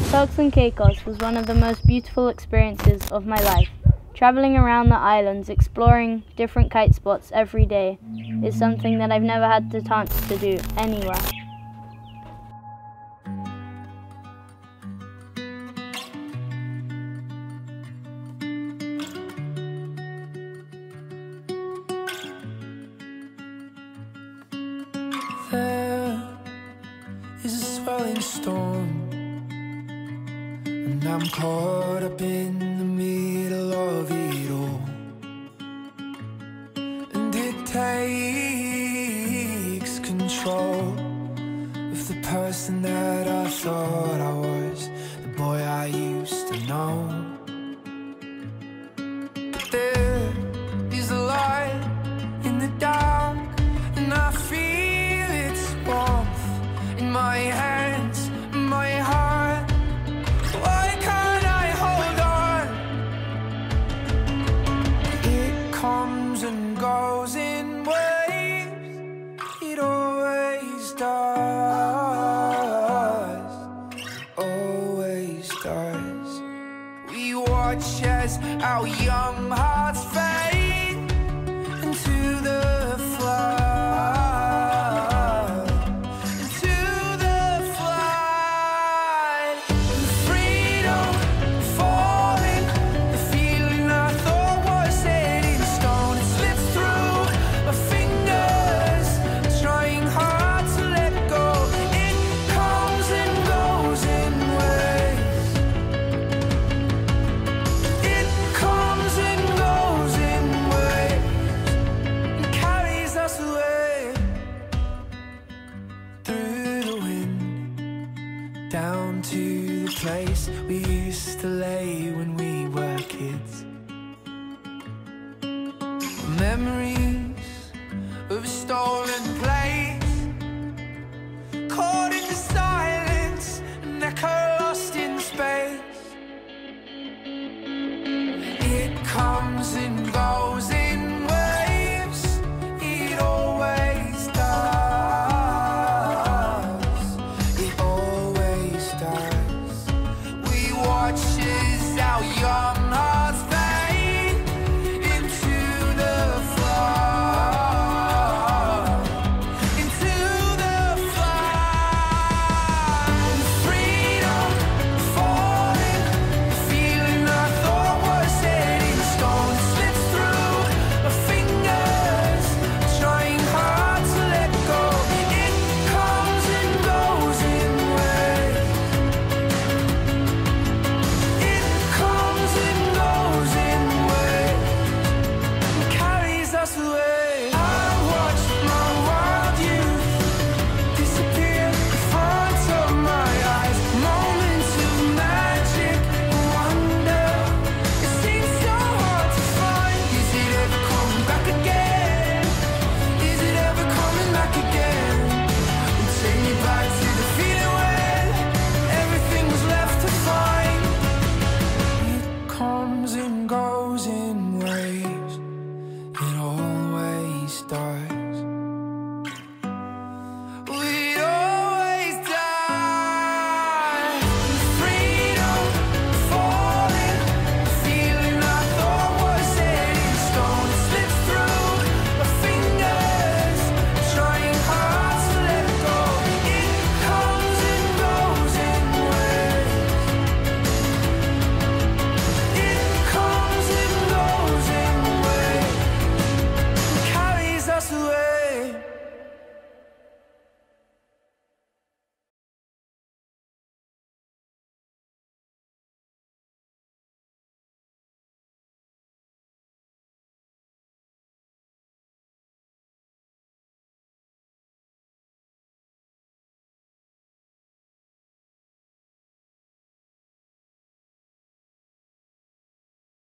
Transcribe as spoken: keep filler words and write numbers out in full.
Turks and Caicos was one of the most beautiful experiences of my life. Traveling around the islands, exploring different kite spots every day is something that I've never had the chance to do anywhere. There is a swelling storm, and I'm caught up in the middle of it all. And it takes control of the person that I thought I was, the boy I used to know. But there is a light in the dark, and I feel its warmth in my hands, my heart. Why can't I hold on? It comes and goes in waves, it always does, always does. We watch as our young hearts fade into the flood. Down to the place we used to lay when we were kids. Memories of a stolen